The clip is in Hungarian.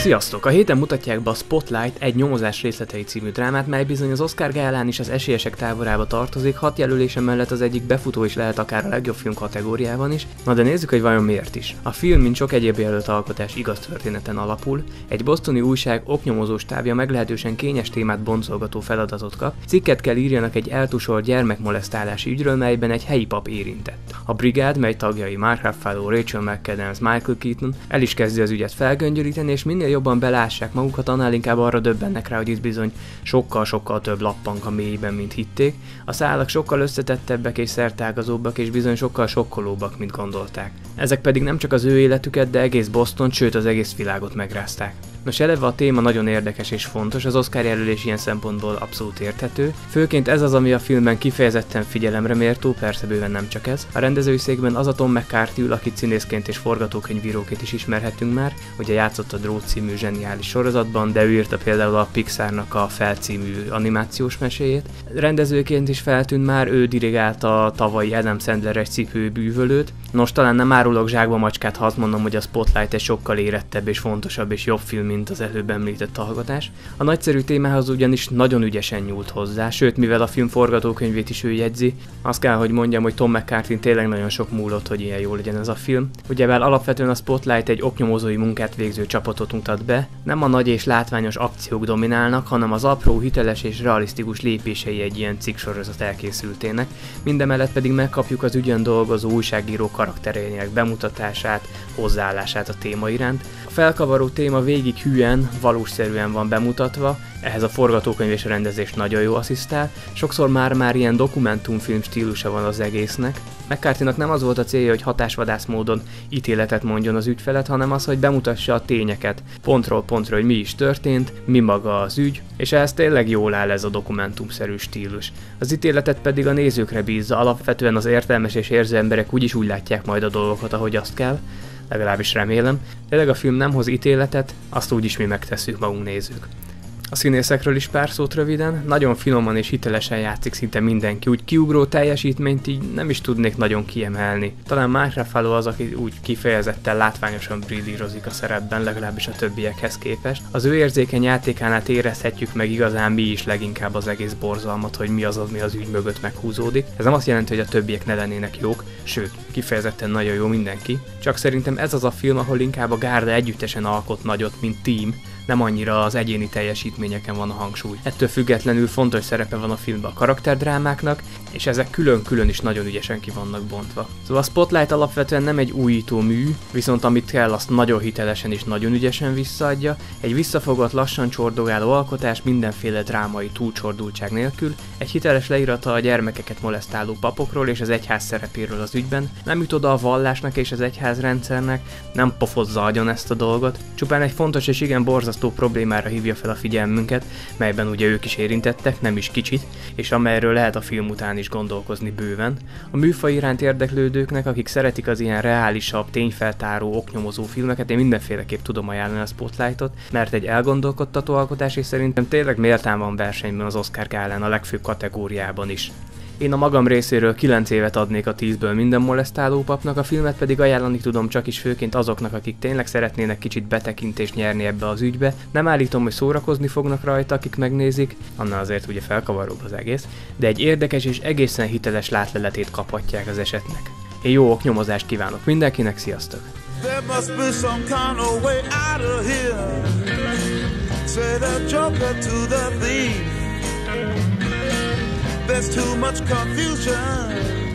Sziasztok! A héten mutatják be a Spotlight egy nyomozás részletei című drámát, mely bizony az Oscar gálán is az esélyesek táborába tartozik, 6 jelölése mellett az egyik befutó is lehet akár a legjobb film kategóriában is. Na de nézzük, hogy vajon miért is. A film, mint sok egyéb jelölt alkotás, igaz történeten alapul. Egy bostoni újság oknyomozó stábja meglehetősen kényes témát boncolgató feladatot kap. Cikket kell írjanak egy eltusolt gyermekmolesztálási ügyről, melyben egy helyi pap érintett. A brigád, mely tagjai Mark Ruffalo, Rachel McAdams, Michael Keaton el is kezdi az ügyet felgöngyölíteni, és minél jobban belássák magukat, annál inkább arra döbbennek rá, hogy itt bizony sokkal több lappank a mélyben, mint hitték. A szálak sokkal összetettebbek és szertágazóbbak, és bizony sokkal sokkolóbbak, mint gondolták. Ezek pedig nem csak az ő életüket, de egész Bostont, sőt az egész világot megrázták. Nos, eleve a téma nagyon érdekes és fontos, az Oscar jelölés ilyen szempontból abszolút érthető. Főként ez az, ami a filmben kifejezetten figyelemre méltó, persze bőven nem csak ez. A rendezői székben az a Tom McCarthy ül, akit színészként és forgatókönyvíróként is ismerhetünk már, ugye játszott a Drót című zseniális sorozatban, de ő írta például a Pixarnak a Fel című animációs meséjét. Rendezőként is feltűnt már, ő dirigálta a tavalyi Adam Sandler egy cipőbűvölőt. Nos, talán nem árulok zsákba macskát, ha azt mondom, hogy a Spotlight egy sokkal érettebb és fontosabb és jobb film, mint az előbb említett alkotás. A nagyszerű témához ugyanis nagyon ügyesen nyúlt hozzá, sőt, mivel a film forgatókönyvét is ő jegyzi, azt kell, hogy mondjam, hogy Tom McCarthy tényleg nagyon sok múlott, hogy ilyen jó legyen ez a film. Ugyebár alapvetően a Spotlight egy oknyomozói munkát végző csapatot mutat be, nem a nagy és látványos akciók dominálnak, hanem az apró, hiteles és realisztikus lépései egy ilyen cikksorozat elkészültének, mindemellett pedig megkapjuk az ügyen dolgozó újságíró karakterének bemutatását, hozzáállását a téma iránt. A felkavaró téma végig hülyen, valószerűen van bemutatva, ehhez a forgatókönyv és a rendezés nagyon jó asszisztál, sokszor már ilyen dokumentumfilm stílusa van az egésznek. McCarthynak nem az volt a célja, hogy hatásvadász módon ítéletet mondjon az ügy felett, hanem az, hogy bemutassa a tényeket, pontról pontra, hogy mi is történt, mi maga az ügy, és ehhez tényleg jól áll ez a dokumentumszerű stílus. Az ítéletet pedig a nézőkre bízza, alapvetően az értelmes és érző emberek úgyis úgy látják majd a dolgokat, ahogy azt kell, legalábbis remélem. Tényleg a film nem hoz ítéletet, azt úgyis mi megtesszük magunk nézők. A színészekről is pár szót röviden, nagyon finoman és hitelesen játszik szinte mindenki, úgy kiugró teljesítményt így nem is tudnék nagyon kiemelni. Talán Mark Ruffalo az, aki úgy kifejezetten látványosan brillírozik a szerepben, legalábbis a többiekhez képest. Az ő érzékeny játékán át érezhetjük meg igazán mi is leginkább az egész borzalmat, hogy mi az, ami az ügy mögött meghúzódik. Ez nem azt jelenti, hogy a többiek ne lennének jók, sőt, kifejezetten nagyon jó mindenki. Csak szerintem ez az a film, ahol inkább a gárda együttesen alkot nagyot, mint team, nem annyira az egyéni teljesítményeken van a hangsúly. Ettől függetlenül fontos szerepe van a filmben a karakterdrámáknak, és ezek külön-külön is nagyon ügyesen ki vannak bontva. Szóval a Spotlight alapvetően nem egy újító mű, viszont amit kell, azt nagyon hitelesen és nagyon ügyesen visszaadja, egy visszafogott, lassan csordogáló alkotás mindenféle drámai túlcsordultság nélkül, egy hiteles leírata a gyermekeket molesztáló papokról és az egyház szerepéről az ügyben, nem jut oda a vallásnak és az egyház rendszernek, nem pofozza agyon ezt a dolgot, csupán egy fontos és igen borzasztó problémára hívja fel a figyelmünket, melyben ugye ők is érintettek, nem is kicsit, és amelyről lehet a film után is gondolkozni bőven. A műfaj iránt érdeklődőknek, akik szeretik az ilyen reálisabb, tényfeltáró, oknyomozó filmeket, én mindenféleképp tudom ajánlani a Spotlightot, mert egy elgondolkodtató alkotás, és szerintem tényleg méltán van versenyben az Oscar gálán a legfőbb kategóriában is. Én a magam részéről 9 évet adnék a 10-ből minden molesztáló papnak, a filmet pedig ajánlani tudom csak is főként azoknak, akik tényleg szeretnének kicsit betekintést nyerni ebbe az ügybe. Nem állítom, hogy szórakozni fognak rajta, akik megnézik, annál azért ugye felkavaróbb az egész, de egy érdekes és egészen hiteles látleletét kaphatják az esetnek. Én jó oknyomozást kívánok mindenkinek, sziasztok! There's too much confusion.